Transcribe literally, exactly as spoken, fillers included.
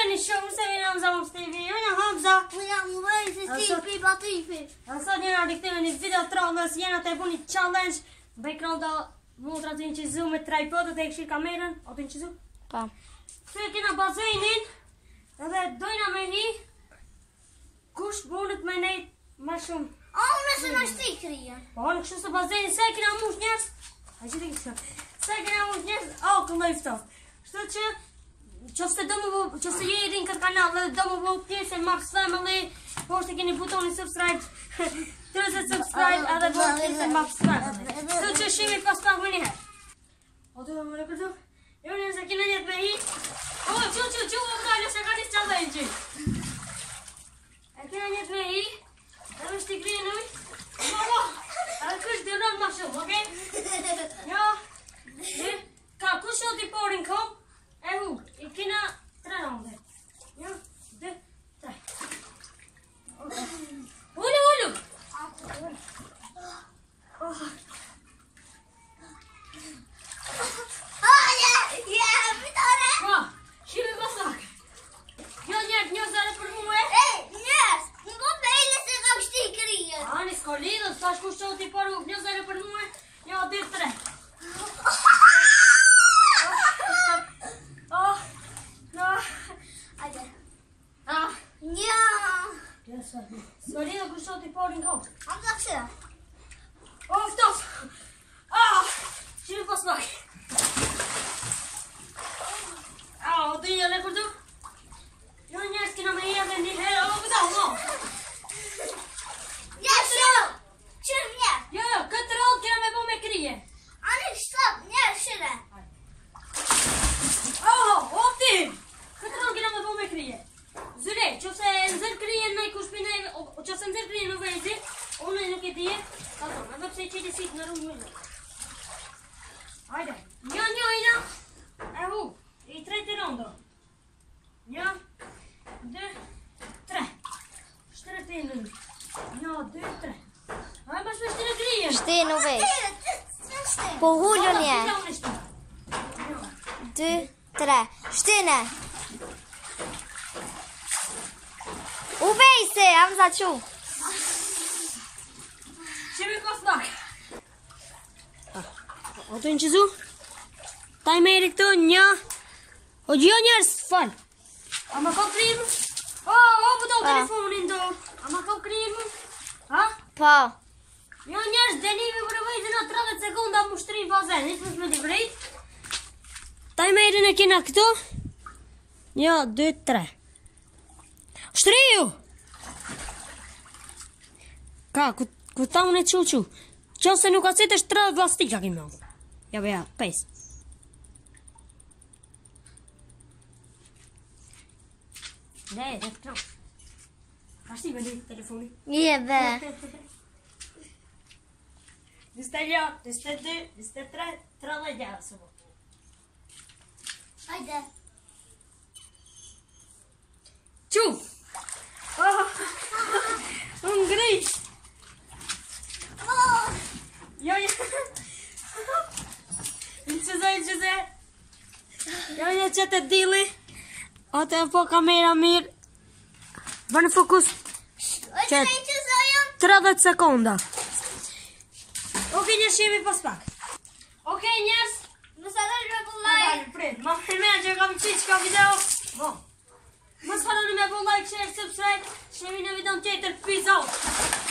Veni shumë se vjen Hamza më Stevi. Unë Hamza. Unë jam mëvej se Stipi Batifi. A sot jena rikëtime një video trallës, jena të e bu një challenge. Background da motra të një qizu me tripodët e këshir kamerën. O të një qizu? Pa. Këtë kena bazenin, edhe dojna me hi. Kush bunët me nejt ma shumë. A, unë se në shti krija. Po, në kështu së bazenin, se kena mush njerës. A që të kështë? Se kena mush njerës, o, këlloj ftoft. Shtë që, qofse do më bu, qofse je i rinë këtë kanal dhe do më bu pjesë e Maps Family, po është e keni butoni subscribe, tërëzët subscribe edhe bu pjesë e Maps Family. Shtë që shimi pas pak më njëherë. O, të do më në përdu? Jo një se kina njët me hi. O, që, që, që, o, kallo, se ka një challenge. E kina njët me hi, edhe shti krije në uj. Mama, edhe kështë dërën ma shumë, okej? Jo, e, ka, ku shoti porin kom? E hu, i kina tre ronde. Jo, dhe, tre. Ullu, ullu! Ma, shime pasak. Jo njerët një zare për mu e? Ej, njerës, në po bejle se ka kështi krija. Ani s'ko lidhë, s'ka shku shoti poru, një zare për mu e? Jo, dhe tre. S'ko lidhë ku shoti porin kom. Am të këshira. O, ftos! Ah! Shime pas pak. Ah, o të një le kur du? Jo njerës kina me jetë një herë, o, këta, no! Ja, shumë! Qërë njerë. Jo, jo, këtë rallë kina me bo me krije. Ani stop, njerë shire. Oh, o ti! Këtë rallë kina me bo me krije. Zyre, qëse nëzër krije në i kushpine, qëse nëzër krije në vejzi, unë nuk e dije, ka tonë, edhe pse i qiti sit në rrumë mëllë. Hajde, një, një, ina, e hu, i treti rondo. Një, dë, tre. Shtreti në një. Një, dë, tre. Hajde, bash me shtire krije. Shti në vesh. Po hullu nje. Dy, tre. Shtine. U vejse, Hamza qu. Shemi pas pak. O të në qizu? Taj me eri këtu, një. O gjë njerës, fal. A ma ka krijin mu? O, o, bu do telefonin do. A ma ka krijin mu? Ha? Po. Jo njerës, denimi për vejtë në tridhjetë sekunda mu shtrin bazen. Nisë më shme t'i vrejt. Taj me eri në kina këtu. Një, dy, tre. Shtriju! Ka, ku, ku ta unë e qu qu. Qo se nuk acet është tre vlastika kemi on. Ja beja, pes. Ne, dhe të kram. Ashti me dhe telefoni. Je be. Diste një, diste dy, diste tre, tre dhe gjera së bo. Hajde. Qu! Oh, unë ngrish! Jo, jo! Në qëzë, në qëzë! Jo, jo, që të dili! O të e po kamera mirë! Bënë fokus! Ojtë me që zojëm. tridhjetë sekonda! Oke, njërës jemi pas pak! Oke, njërës! Mësë adoj me bu like. Prit, ma filmera që kam qitë që ka video! Bo! Mos harroni me bu like, share, subscribe. Shemi në video tjetër. Peace out.